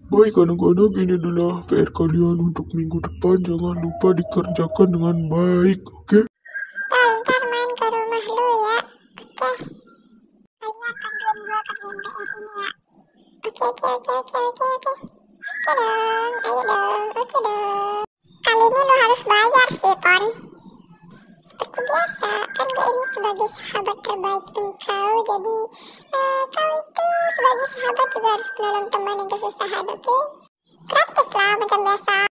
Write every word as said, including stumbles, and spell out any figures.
Baik anak-anak, ini adalah P R kalian untuk minggu depan. Jangan lupa dikerjakan dengan baik, oke? Ntar, ntar main ke rumah lu ya. Oke. Kalian bantuin gua kerjain P R ini ya. Oke, oke, oke, oke, oke, oke. Oke dong, ayo dong, oke dong. Kali ini lu harus bayar sih, Pon. Seperti biasa, kan gue ini sebagai sahabat terbaik engkau. Jadi, eh, kau itu sebagai sahabat juga harus menolong teman yang kesusahan, oke? Gratis lah, macam biasa.